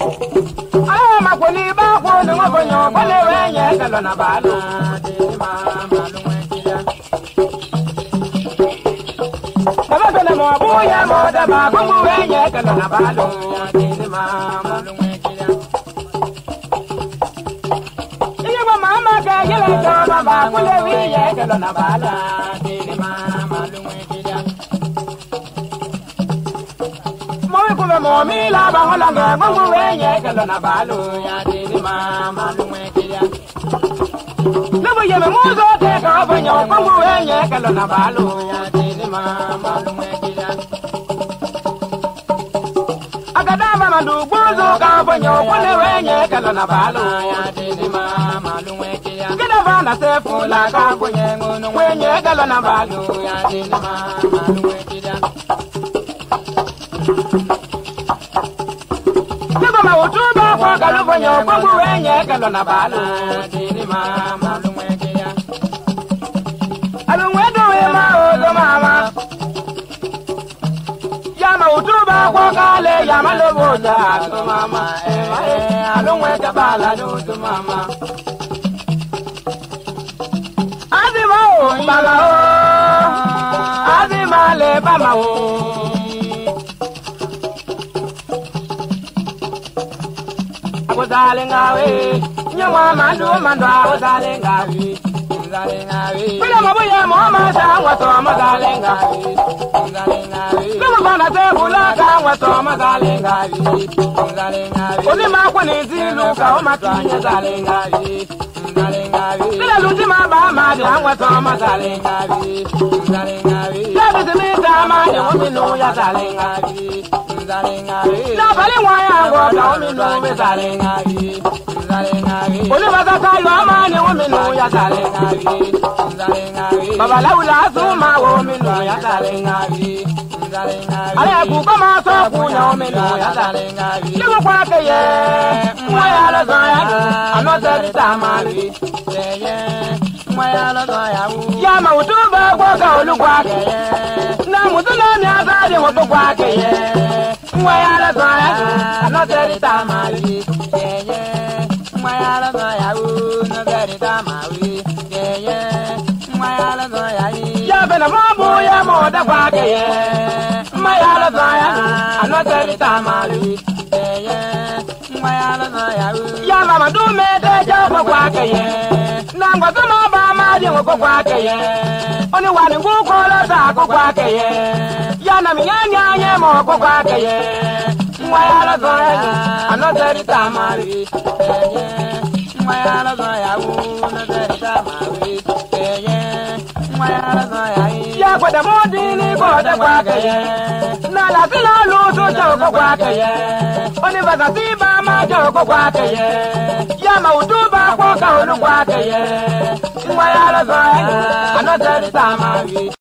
Ah, ma kuni ba ko ni ngo ko nyo ko le we nye ka lo na ba lo. Baba ko na mo bu ya mo da ba ko bu we nye ka lo na ba lo. Iya ba mama ka yele ko ba ko le we nye ka lo na ba lo. Mo mi la ba hola nga ngungu wenye kalo na balu ya dini mama luwe kia. Lubu yeme muzo te ka banyo ngungu wenye kalo na balu ya dini mama luwe kia. Akadama mandu buzo ka banyo kule wenye kalo na balu ya dini mama luwe kia. Kida vana se fula ka kunye ngunu wenye kalo na balu ya dini mama luwe kia. Utuba kwa kalufonyo kwangu wenye kalo na balu dini mama lumwekea alumwedu wema ozo mama yama utuba kwa kale yama loboja ato mama alumweka bala nutu mama azima o bala o azima le bama o Zalengawe, nyama mandu mandwa zalengawe, zalengawe. Bila mabuya mama sangwa toma zalengawe, zalengawe. Kama bana tebula kangwa toma zalengawe, zalengawe. Oni makoni zilu ka omatanya zalengawe, zalengawe. Bila luti mabama sangwa toma zalengawe, zalengawe. Yabi zimita mani uminu ya zalengawe. Na bali waya go ka ominu me zalengawi zalengawi oni baga ka yo amani ominu ya zalengawi zalengawi baba laula zuma ominu ya zalengawi zalengawi ale ku kama so ku ya ominu ya zalengawi liwo kwa ke ye waya la zaya anote tamari ye waya la zaya ya ma utuba kwa ka olugwa ke ye na mutuna ni azali wo kwa ke ye Mwayala zoya, another tamari, yeah, Mwayala zoya, another tamari, yeah, Mwayala zoya, Yabana Mabu, Yamoda Waka, Mwayala zoya, another tamari, yeah, Mwayala zoya, Yamama do me the job of Waka, Nanga Bama, Yamaka, only one who call us a Waka, Yana Mianya, Moko Waka, Mwayala zoya, another tamari, Mwayala zoya, another tamari, Mwayala zoya, Yakwada Modini, Boda Waka, Nala Sila Luto Joko Waka, only Vazatiba, Majoko Waka, Yama Utuba, Waka, Waka, Mwayala zoya, another tamari.